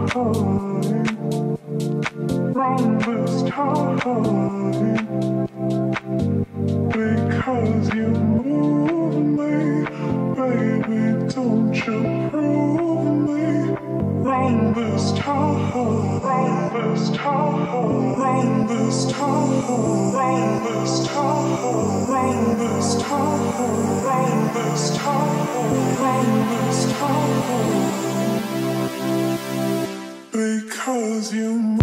Run this time because you move me, baby, don't you prove me. Run this time, run this time, run this time, run this time, run this time, run this time, run this time because you